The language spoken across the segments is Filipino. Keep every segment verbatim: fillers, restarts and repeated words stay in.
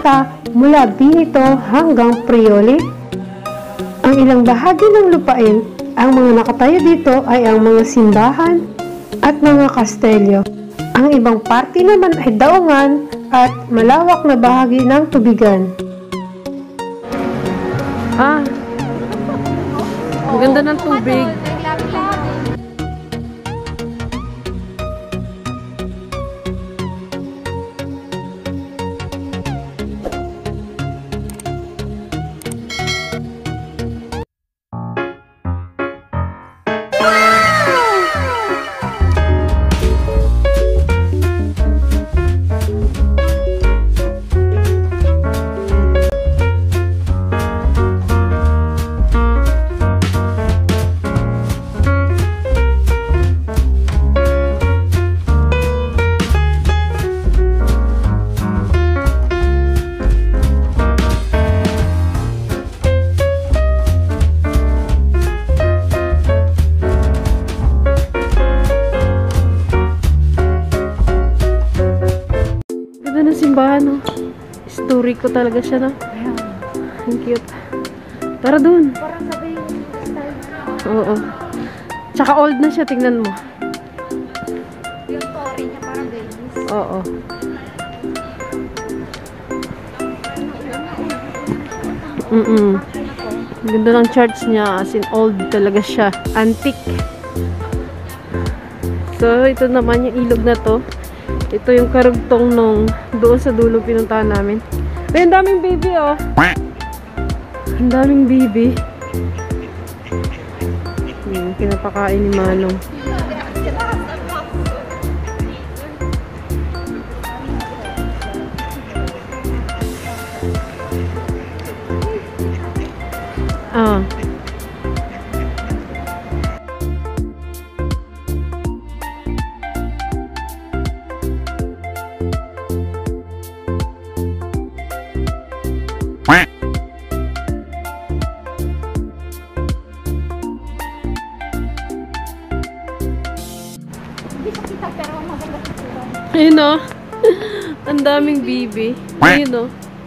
Bautista mula Veneto hanggang Friuli. Ang ilang bahagi ng lupain, ang mga nakatayo dito ay ang mga simbahan at mga kastelyo. Ang ibang parte naman ay daungan at malawak na bahagi ng tubigan. Ah, ang ganda ng tubig. Simbahan, no? Historic ko talaga siya, no? Ang cute. Tara dun. Parang sabi yung style. Oo. Tsaka old na siya, tingnan mo. Yung story niya parang Venice. Oo. Mm-mm. Ang ganda ng church niya, as in old talaga siya. Antique. So, ito naman yung ilog na to. Ito yung karugtong nung doon sa dulo pinuntahan namin. Ay, ang daming baby, oh. Ang daming baby. Hmm, pinapakain ni Manong. Ah. Ayun, o. Ang daming bibi. Ayun, o.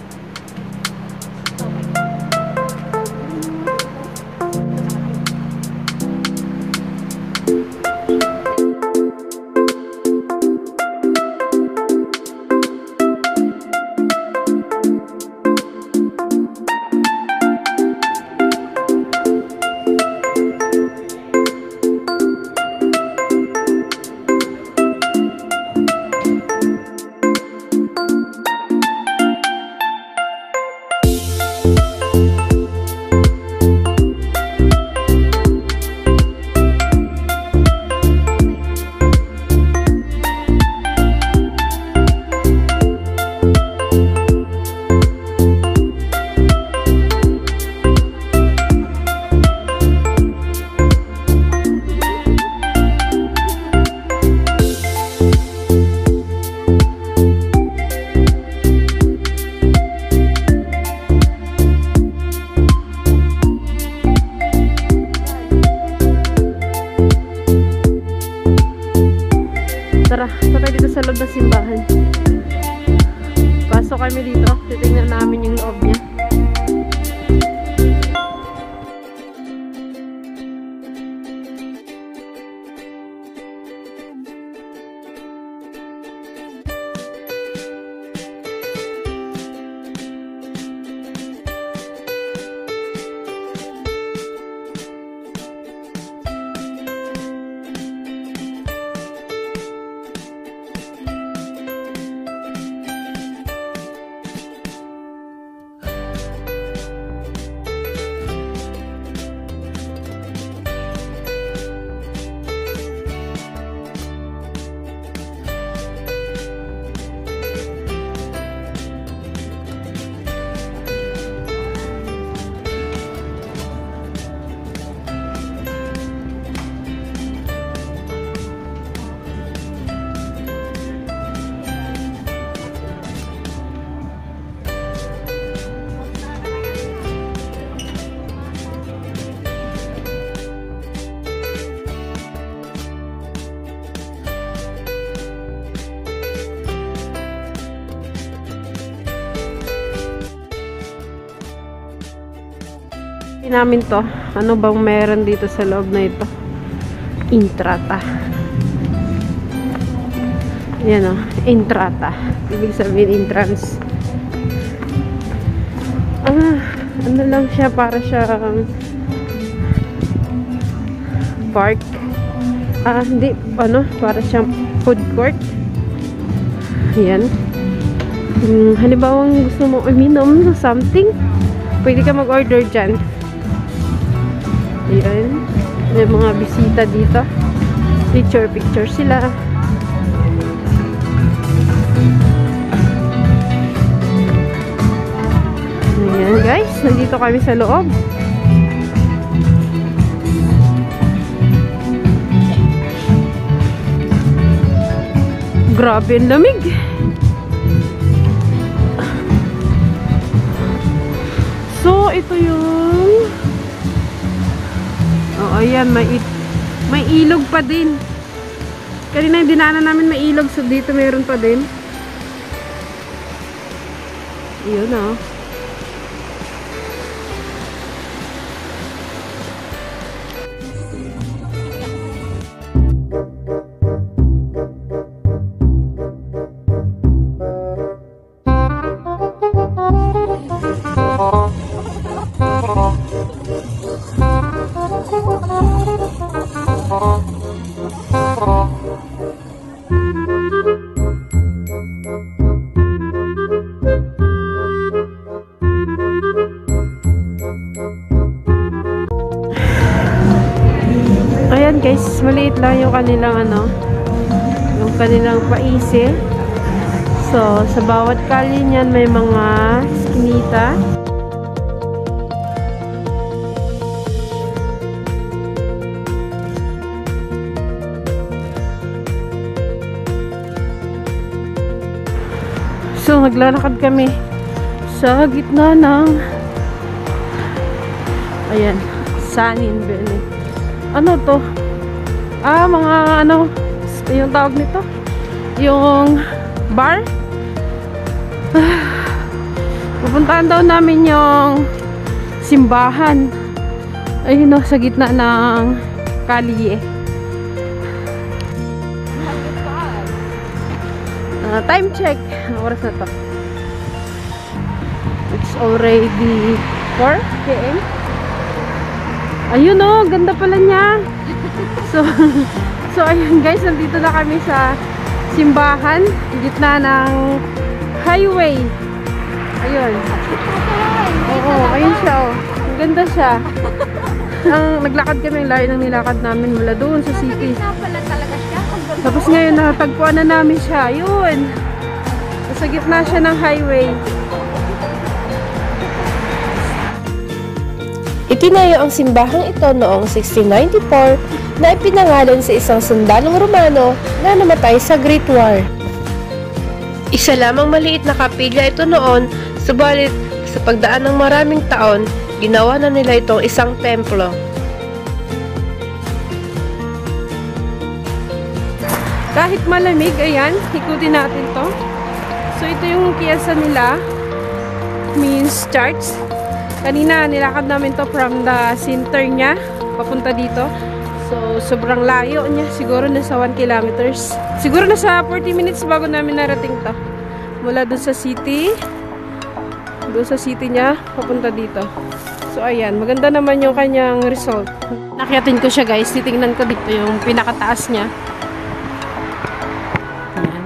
Tara, tara dito sa loob ng simbahan. Pasok kami dito. Titingnan namin yung loob niya. namin to. Ano bang meron dito sa loob na ito? Entrata. Yan o, entrata. Ibig sabihin entrance. Ah, ano lang siya, para siyang park. Ah, hindi, ano, para siyang food court. Yan. Hmm, halimbawa gusto mo uminom ng something, pwede ka mag-order dyan. Ayan. May mga bisita dito. Picture, picture sila. Ayan guys, nandito kami sa loob. Grabe ang lamig. So, ito yung oh, ayan, may, may ilog pa din. Kanina yung dinaanan namin may ilog, so dito mayroon pa din. Yun oh. Ayan guys, maliit lang yung kanilang ano, yung kanilang paise. So, sa bawat kalye niyan may mga skinita. So, naglalakad kami sa gitna ng ayan, Sanin, Venice. Ano to? Ah, mga ano, yung tawag nito? Yung bar? Pupuntahan daw namin yung simbahan. Ayun o, sa gitna ng kalye. Uh, time check. Anong oras na to? It's already four P M Ayun o, ganda pala niya. So, so ayun guys, nandito na kami sa simbahan, gitna ng highway. Ayun. Oo, ayun siya o. Ang ganda siya. Ang naglakad kami, layo ng nilakad namin mula doon sa city. Tapos ngayon, natagpuan na namin siya. Ayun. Sa gitna siya ng highway. Itinayo ang simbahang ito noong sixteen ninety-four na ipinangalan sa isang sundalong Romano na namatay sa Great War. Isa lamang maliit na kapilya ito noon, subalit sa pagdaan ng maraming taon, ginawa na nila itong isang templo. Kahit malamig, ayan, ikutin natin to. So ito yung kiyasa nila, means church. Kanina, nilakad namin to from the center niya, papunta dito. So, sobrang layo niya. Siguro nasa one kilometers. Siguro nasa forty minutes bago namin narating to. Mula dun sa city. Doon sa city niya, papunta dito. So, ayan. Maganda naman yung kanyang result. Nakyatin ko siya, guys. Titingnan ko dito yung pinakataas niya. Ayan.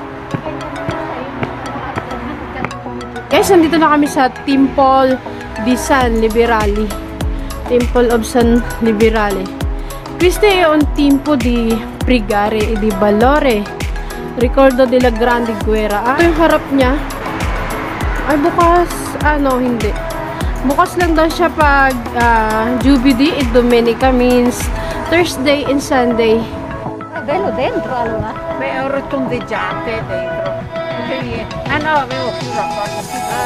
Guys, nandito na kami sa Temple di San Liberali. Temple of San Liberale. Queste è un tempo di pregare e di valore. Ricordo della grande guerra. Ah, ito yung harap niya. Ay, bukas. Ano, hindi. Bukas lang daw siya pag uh, Jubilee e Domenica, means Thursday and Sunday. È bello dentro allora. Beh, ho rotondeggiate dentro. Ah no, avevo più rapporto.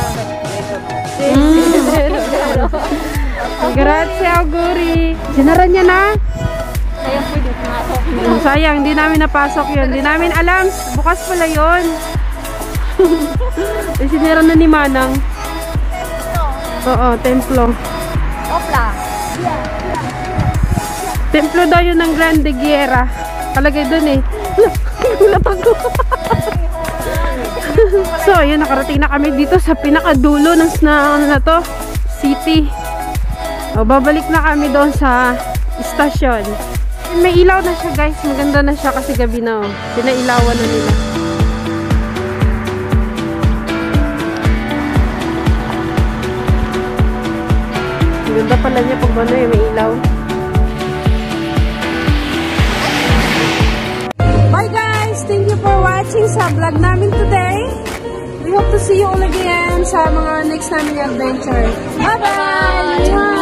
Mm. Grazie, auguri. Sinaran niya na. Sayang pwede pumasok. Mm, sayang, hindi namin napasok yun. Hindi namin alam. Bukas pala yun. Sinaran na ni Manang. Oo, templo. Opla. Templo daw yun ng Grande Guerra. Palagay dun eh. Gulat ako. So, ayun, nakarating na kami dito sa pinakadulo ng na, ano na to, city. O, babalik na kami doon sa istasyon. May ilaw na siya, guys. Maganda na siya kasi gabi na. Oh. Pinailawan na nila. Maganda pala niya pag ano eh, may ilaw. Bye guys! Thank you for watching sa vlog namin today. We hope to see you all again sa mga next namin adventure. Bye-bye!